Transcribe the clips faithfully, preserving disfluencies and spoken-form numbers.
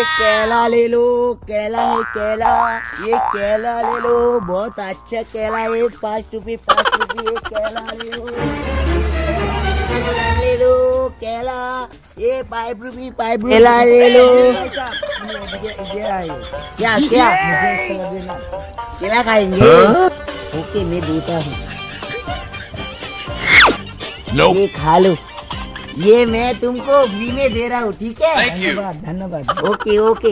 केला ले लो, केला है केला, ये केला ले लो, बहुत अच्छा केला है, पाँच रुपये पाँच रुपये ये केला ले लो, ले लो केला, ये फाइव रुपये फाइव रुपये केला ले लो। क्या क्या केला खाएंगे? ओके मैं देता हूँ, ये खा लो, ये मैं तुमको फ्री में दे रहा हूँ, ठीक है? धन्यवाद धन्यवाद। Okay okay.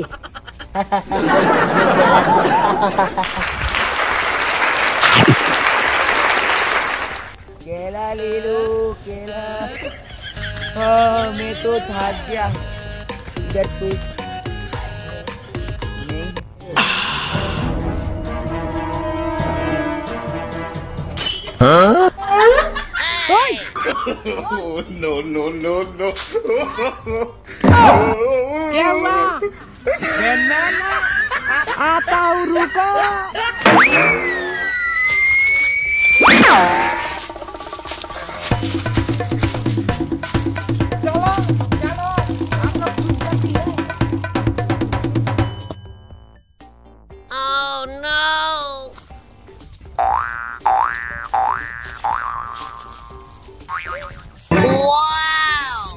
केला ले लो केला। हाँ मैं तो थक गया, इधर कुछ नहीं। हाँ? No no no no. क्या हुआ? बनाना आता हूँ, रुको। चलो चलो हम लोग कुछ करती है। Oh no! Wow!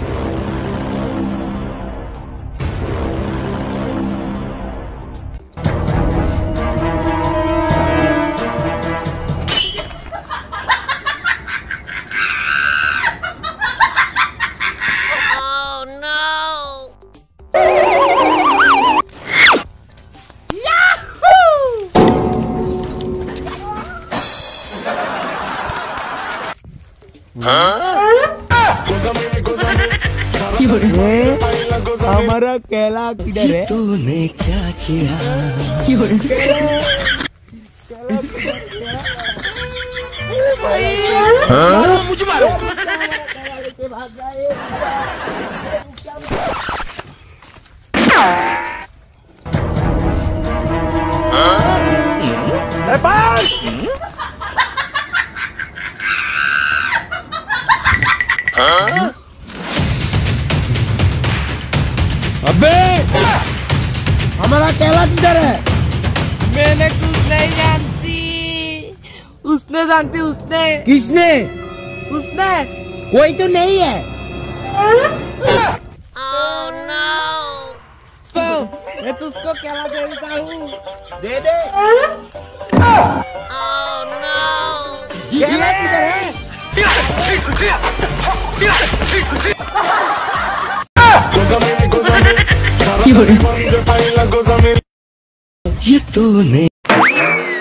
Oh no! हमारा केला किधर है? तूने क्या किया? हाँ? मुझे मारो। हाँ? अबे हमारा केला किधर है? मैंने कुछ नहीं जानती, उसने जानती, उसने किसने? उसने कोई तो नहीं है। Oh no! तो मैं तुझको केला दे देता हूँ, दे दे। Oh no! केला किधर है? ये तूने